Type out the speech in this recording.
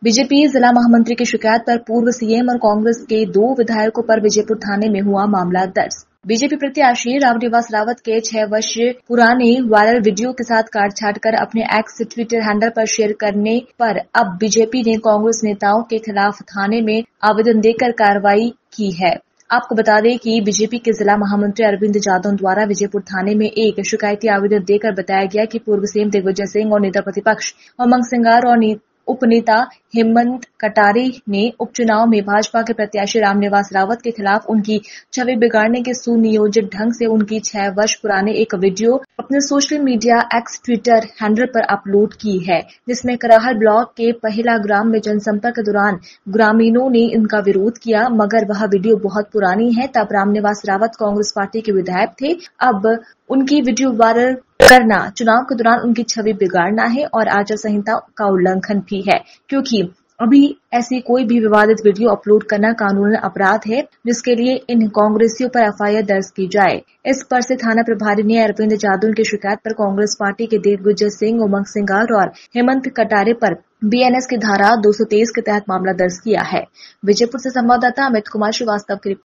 BJP जिला महामंत्री की शिकायत पर पूर्व सीएम और कांग्रेस के 2 विधायकों पर विजयपुर थाने में हुआ मामला दर्ज। बीजेपी प्रत्याशी रामनिवास रावत के 6 वर्ष पुराने वायरल वीडियो के साथ काट-छाट कर अपने एक्स ट्विटर हैंडल पर शेयर करने पर अब बीजेपी ने कांग्रेस नेताओं के खिलाफ थाने में आवेदन देकर कार्रवाई की है। आपको बता दें कि बीजेपी के जिला महामंत्री अरविंद जादव द्वारा विजयपुर थाने में एक शिकायती आवेदन देकर बताया गया कि पूर्व सीएम दिग्विजय सिंह और नेता प्रतिपक्ष उमंग सिंगार और उपनेता हेमंत कटारे ने उपचुनाव में भाजपा के प्रत्याशी रामनिवास रावत के खिलाफ उनकी छवि बिगाड़ने के सुनियोजित ढंग से उनकी 6 वर्ष पुराने एक वीडियो अपने social media X Twitter handle पर अपलोड की है, जिसमें कराहल ब्लॉक के पहिला ग्राम में जनसंपर्क के दौरान ग्रामीणों ने इनका विरोध किया, मगर वह वीडियो बहुत पुरानी है। तब रामनिवास रावत कांग्रेस पार्टी के विधायक थे। अब उनकी वीडियो वायरल करना चुनाव के दौरान उनकी छवि बिगाड़ना है और आचार संहिता का उल्लंघन भी है, क्योंकि अभी ऐसी कोई भी विवादित वीडियो अपलोड करना कानूनन अपराध है, जिसके लिए इन कांग्रेसियों पर एफआईआर दर्ज की जाए। इस पर से थाना प्रभारी ने अरविंद जादव की शिकायत पर कांग्रेस पार्टी के दिग्विजय सिंह, उमंग सिंगार और हेमंत कटारे पर बीएनएस की धारा 223 के तहत मामला दर्ज किया है। विजयपुर से संवाददाता अमित कुमार श्रीवास्तव की